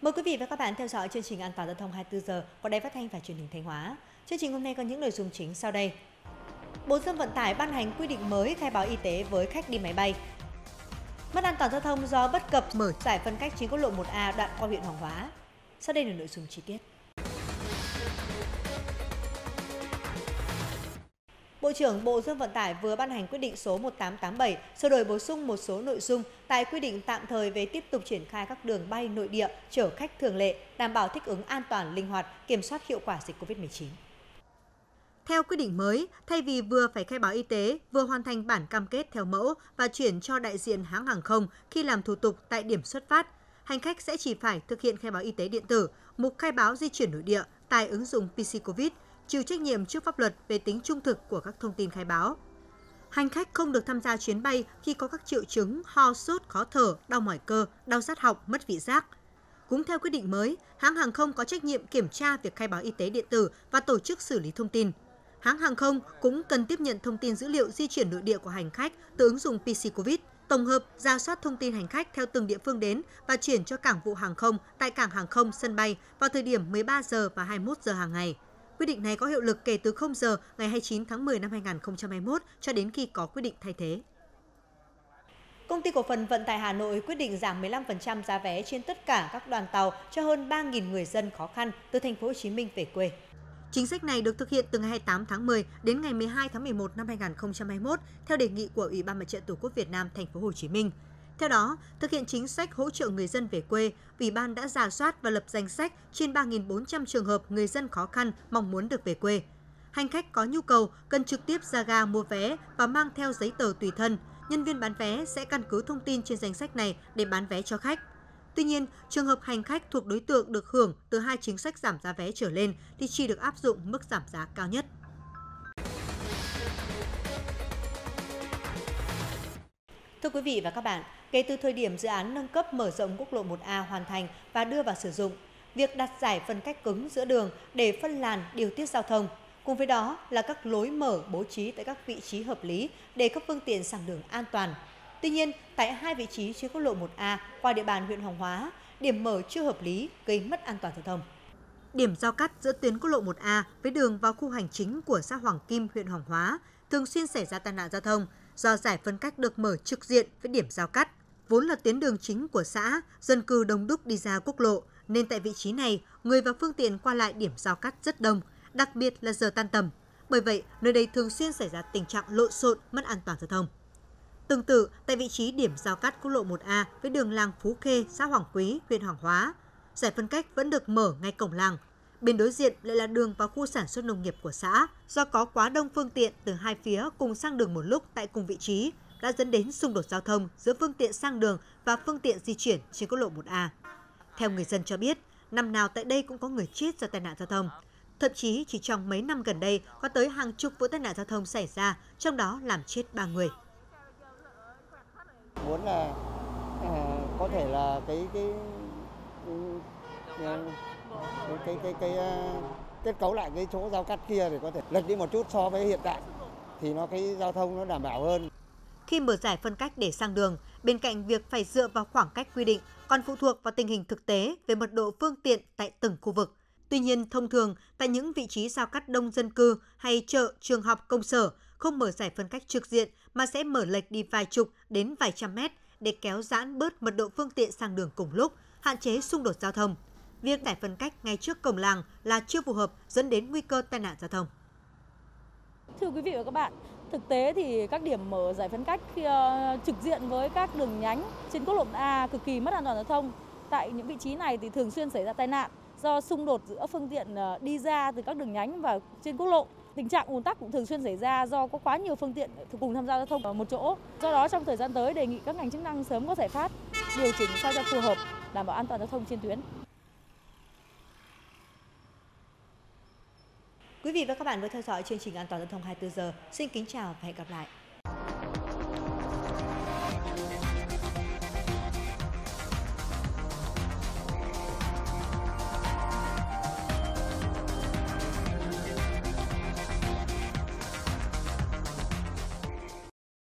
Mời quý vị và các bạn theo dõi chương trình An toàn giao thông 24 giờ của Đài Phát thanh và Truyền hình Thanh Hóa. Chương trình hôm nay có những nội dung chính sau đây. Bộ Giao thông Vận tải ban hành quy định mới khai báo y tế với khách đi máy bay. Mất an toàn giao thông do bất cập mở giải phân cách trên quốc lộ 1A đoạn qua huyện Hoàng Hóa. Sau đây là nội dung chi tiết. Bộ trưởng Bộ Giao thông Vận tải vừa ban hành quyết định số 1887 sửa đổi bổ sung một số nội dung tại quy định tạm thời về tiếp tục triển khai các đường bay nội địa chở khách thường lệ, đảm bảo thích ứng an toàn, linh hoạt, kiểm soát hiệu quả dịch Covid-19. Theo quy định mới, thay vì vừa phải khai báo y tế, vừa hoàn thành bản cam kết theo mẫu và chuyển cho đại diện hãng hàng không khi làm thủ tục tại điểm xuất phát, hành khách sẽ chỉ phải thực hiện khai báo y tế điện tử, mục khai báo di chuyển nội địa tại ứng dụng PC Covid, chịu trách nhiệm trước pháp luật về tính trung thực của các thông tin khai báo. Hành khách không được tham gia chuyến bay khi có các triệu chứng ho, sốt, khó thở, đau mỏi cơ, đau rát họng, mất vị giác. Cũng theo quyết định mới, hãng hàng không có trách nhiệm kiểm tra việc khai báo y tế điện tử và tổ chức xử lý thông tin. Hãng hàng không cũng cần tiếp nhận thông tin dữ liệu di chuyển nội địa của hành khách từ ứng dụng PC Covid, tổng hợp, rà soát thông tin hành khách theo từng địa phương đến và chuyển cho cảng vụ hàng không tại cảng hàng không sân bay vào thời điểm 13 giờ và 21 giờ hàng ngày. Quyết định này có hiệu lực kể từ 0 giờ ngày 29 tháng 10 năm 2021 cho đến khi có quyết định thay thế. Công ty cổ phần Vận tải Hà Nội quyết định giảm 15% giá vé trên tất cả các đoàn tàu cho hơn 3.000 người dân khó khăn từ thành phố Hồ Chí Minh về quê. Chính sách này được thực hiện từ ngày 28 tháng 10 đến ngày 12 tháng 11 năm 2021 theo đề nghị của Ủy ban Mặt trận Tổ quốc Việt Nam thành phố Hồ Chí Minh. Theo đó, thực hiện chính sách hỗ trợ người dân về quê, Ủy ban đã rà soát và lập danh sách trên 3.400 trường hợp người dân khó khăn mong muốn được về quê. Hành khách có nhu cầu cần trực tiếp ra ga mua vé và mang theo giấy tờ tùy thân. Nhân viên bán vé sẽ căn cứ thông tin trên danh sách này để bán vé cho khách. Tuy nhiên, trường hợp hành khách thuộc đối tượng được hưởng từ 2 chính sách giảm giá vé trở lên thì chỉ được áp dụng mức giảm giá cao nhất. Thưa quý vị và các bạn, kể từ thời điểm dự án nâng cấp mở rộng quốc lộ 1A hoàn thành và đưa vào sử dụng, việc đặt giải phân cách cứng giữa đường để phân làn điều tiết giao thông, cùng với đó là các lối mở bố trí tại các vị trí hợp lý để các phương tiện sang đường an toàn. Tuy nhiên, tại 2 vị trí trên quốc lộ 1A qua địa bàn huyện Hoàng Hóa, điểm mở chưa hợp lý gây mất an toàn giao thông. Điểm giao cắt giữa tuyến quốc lộ 1A với đường vào khu hành chính của xã Hoàng Kim, huyện Hoàng Hóa thường xuyên xảy ra tai nạn giao thông do giải phân cách được mở trực diện với điểm giao cắt. Vốn là tuyến đường chính của xã, dân cư đông đúc đi ra quốc lộ, nên tại vị trí này, người và phương tiện qua lại điểm giao cắt rất đông, đặc biệt là giờ tan tầm. Bởi vậy, nơi đây thường xuyên xảy ra tình trạng lộn xộn, mất an toàn giao thông. Tương tự, tại vị trí điểm giao cắt quốc lộ 1A với đường làng Phú Khê, xã Hoàng Quý, huyện Hoàng Hóa, giải phân cách vẫn được mở ngay cổng làng. Bên đối diện lại là đường vào khu sản xuất nông nghiệp của xã. Do có quá đông phương tiện từ hai phía cùng sang đường một lúc tại cùng vị trí, đã dẫn đến xung đột giao thông giữa phương tiện sang đường và phương tiện di chuyển trên quốc lộ 1A. Theo người dân cho biết, năm nào tại đây cũng có người chết do tai nạn giao thông. Thậm chí chỉ trong mấy năm gần đây có tới hàng chục vụ tai nạn giao thông xảy ra, trong đó làm chết 3 người. Muốn là có thể là kết cấu lại cái chỗ giao cắt kia để có thể lệch đi một chút so với hiện tại thì cái giao thông nó đảm bảo hơn. Khi mở giải phân cách để sang đường, bên cạnh việc phải dựa vào khoảng cách quy định, còn phụ thuộc vào tình hình thực tế về mật độ phương tiện tại từng khu vực. Tuy nhiên, thông thường, tại những vị trí giao cắt đông dân cư hay chợ, trường học, công sở, không mở giải phân cách trực diện mà sẽ mở lệch đi vài chục đến vài trăm mét để kéo giãn bớt mật độ phương tiện sang đường cùng lúc, hạn chế xung đột giao thông. Việc giải phân cách ngay trước cổng làng là chưa phù hợp, dẫn đến nguy cơ tai nạn giao thông. Thưa quý vị và các bạn, thực tế thì các điểm mở giải phân cách trực diện với các đường nhánh trên quốc lộ A cực kỳ mất an toàn giao thông. Tại những vị trí này thì thường xuyên xảy ra tai nạn do xung đột giữa phương tiện đi ra từ các đường nhánh và trên quốc lộ. Tình trạng ùn tắc cũng thường xuyên xảy ra do có quá nhiều phương tiện cùng tham gia giao thông ở một chỗ. Do đó trong thời gian tới đề nghị các ngành chức năng sớm có giải pháp điều chỉnh sao cho phù hợp, đảm bảo an toàn giao thông trên tuyến. Quý vị và các bạn vừa theo dõi chương trình An toàn giao thông 24 giờ. Xin kính chào và hẹn gặp lại.